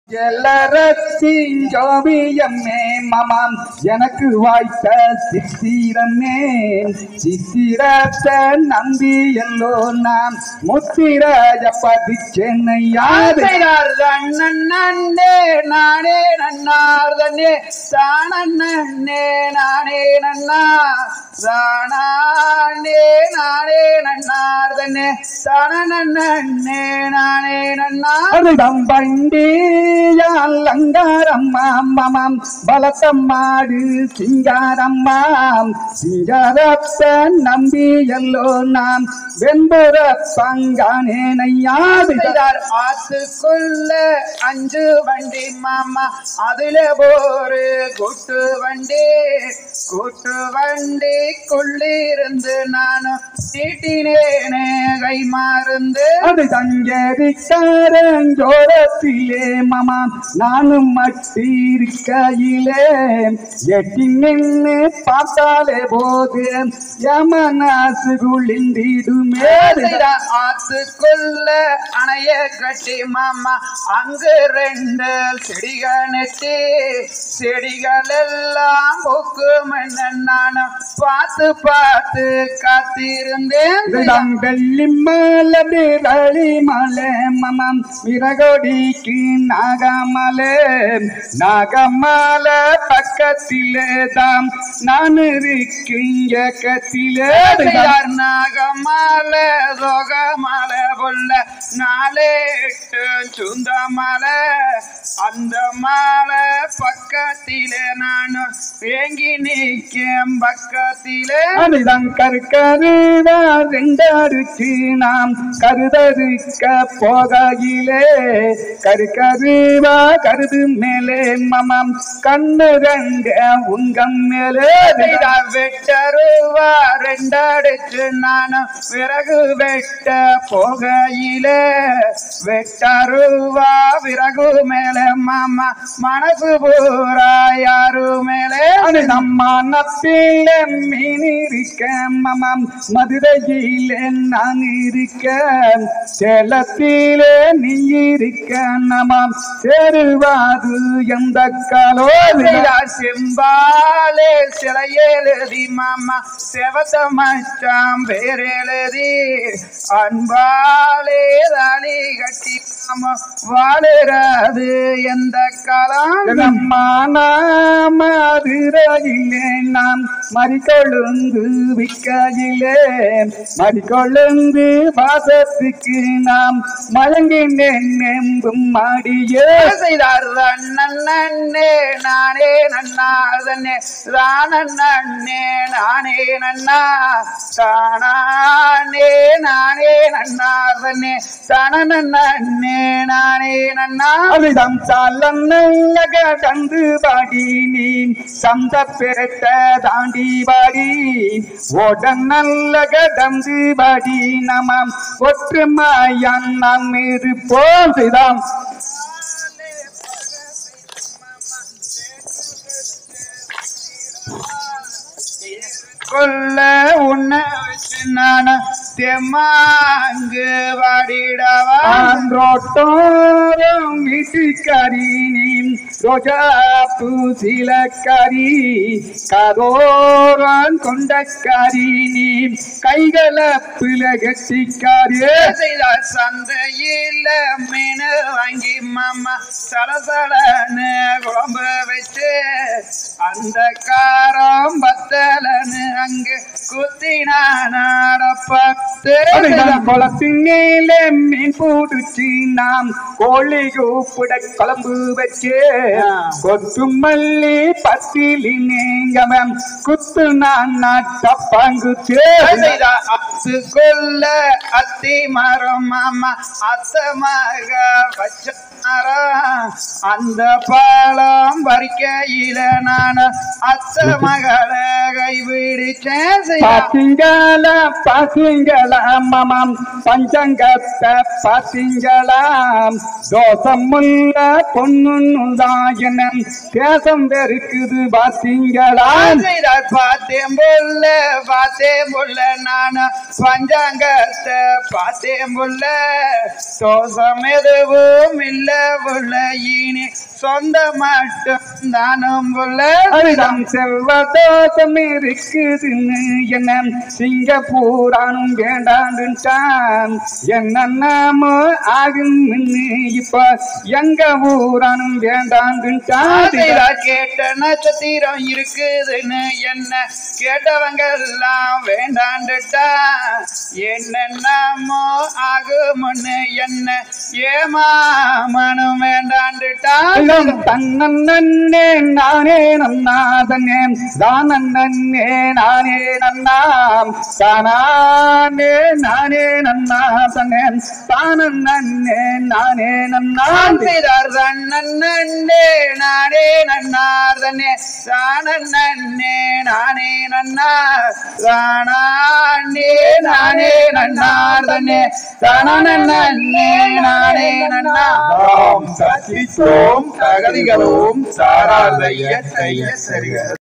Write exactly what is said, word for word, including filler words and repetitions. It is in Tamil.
எல்லரசின் ஜோவியம்மே மமாம் எனக்கு வாய்த்த சித்திரமே சித்திரத்தை நம்பி எல்லோ நாம் முத்திராஜ பதிச்சென்னை யார் நன்னே நானே நன்னார் தன்னே தானே நானே நன்னா தானே நானே நன்னார் தன்னே தானே நானே நன்னா பண்டி அலங்காரம்மா மமம் பலத்தம்மாடு சிங்காரம்மாம் சிங்காரத்தை நம்பி எல்லோ நாம் வெண்புற பங்கானேனையாடுகிறார் ஆத்துக்குள்ள அஞ்சு வண்டி மாமா அதுல ஒரு கூட்டு வண்டி கூட்டு வண்டிக்குள்ளிருந்து நானும் நீட்டினேனே கை மாறுந்து அது தங்கரிக்காரஞ்சோரத்திலே மமா நானும் மட்டிருக்கையிலே எட்டி நின்று பார்த்தாலே போது யமனாசு குளிந்திடுமே ஆத்துக்குள்ள அணைய கட்டி மாமா அங்கு ரெண்டு செடிகள் நெட்டி செடிகள் எல்லாம் பூக்கும் நானும் பார்த்து பார்த்து காத்திருந்தேன் வெள்ளி மலை விரளி மலை மமம் விரகொடிக்கு நாகமலை நாகமலை பக்கத்திலே தாம் நான் இருக்கிங்க கத்திலே நாகமலை ரோகமலை புள்ள நாளே எட்டு சுந்த மலை அந்த மலை பக்கத்திலே நானும் வேங்கி நிற்கும் பக்கத்திலே அதுதான் கருக்கருவா ரெண்டருக்கு நாம் கருதருக்க போகையிலே கருக்கருவா கருது மேலே மமம் கண்ணு ரங்க உங்கம் மேலே வெட்டருவா ரெண்டடிச்சு நானும் விறகு வெட்ட போகையிலே வெட்டருவா விறகு மேலே மாமா மனசு பூரா யாரு மேலே நம்ம நப்பில மீன் இருக்க மமம் மதுரையிலே நான் இருக்க சேலத்திலே நீ இருக்க நமம் சேருவாது எந்த காலோ செம்பாலே சிலையெழுதி மாமா செவத்த மச்சாம் பேரெழுதி அன்பாலே தாலி கட்டி மாமா வாழுறாது எந்த காலம் மதுரையிலே நாம் மறிக்கொழுந்து விக்கையிலே மறிக்கொழுந்து வாசத்துக்கு நாம் மயங்கினேன் நெம்பும் மாடியே செய்தார் நன்னே நானே நன்னா தன்னே தானே நானே நன்னா தானே நானே நன்னா தன்னே தானே நானே நன்னா அவிதம் சாலன்னக கந்து பாடி நீ சந்த பெருத்த தாண்டி பாடி ஓட நல்ல கடந்து பாடி நமம் ஒற்றுமையான் நாம் இருப்போம் செய்தாம் கொல்ல உன்ன வச்சு நான தெம்மாங்கு வாடிடவாரோட்டோரம் வீட்டுக்காரி நீ ரோஜா பூசிலக்காரி கதோரம் கொண்டக்காரி நீ கைகள பிளகட்டிக்காரியே செய்தார் சந்தையில மீன் வாங்கி மாமா சலசலன்னு குழம்பு வச்சு அந்த காரம் பத்தலன்னு அங்கு குத்தினாட பத்து குளத்தினே மீன் போடுச்சு நாம் கோழி கூப்பிட குழம்பு வச்சு கொத்து மல்லி பத்திலி நீங்கவன் குத்து நான் நாட்டப்பாங்குச்சு அத்துக்குள்ள அத்தி மரம் மாமா அத்த மக வச்ச அந்த பாலம் பறிக்கையில நான் அத்த மகளை கைவிடிச்சேன் பாத்தீங்கள பாத்தீங்களா மமம் பஞ்சங்கத்தை பாத்தீங்களாம் தோசம் முல்ல பொண்ணுதாயனம் தேசம் வெறுக்குது பாத்தீங்களா பார்த்தேன் புள்ள பார்த்தேன் புள்ள நான் பஞ்சாங்கத்தை பார்த்தேன் புள்ள தோசம் எதுவும் இல்ல புள்ள இனி சொந்த மட்டும் தானும் புள்ள அரிதம் செல்வ தோசம் இருக்குதுன்னு என்ன சிங்கப்பூரானும் வேண்டாண்டுட்டான் என்னென்னமோ ஆகும்னு இப்ப எங்க ஊரானும் வேண்டாண்டுட்டான் கேட்ட நட்சத்திரம் இருக்குதுன்னு என்ன கேட்டவங்க எல்லாம் வேண்டாண்டுட்டா என்னென்னமோ ஆகும்னு என்ன ஏமாமனும் வேண்டாண்டுட்டான் தன்னே நானே நன்னா தன்னே தானே நானே நன்னாம் தானே நானே நன்னா தன்னே தானே நானே நன்னாம் தன்னே நானே நன்னார் தன்னே தானே நானே நன்னார் தானே நானே நன்னார் தன்னே தானே நானே நன்னார் சக்தித்தோம் சகதிகளும் சாராதைய செய்ய சரிக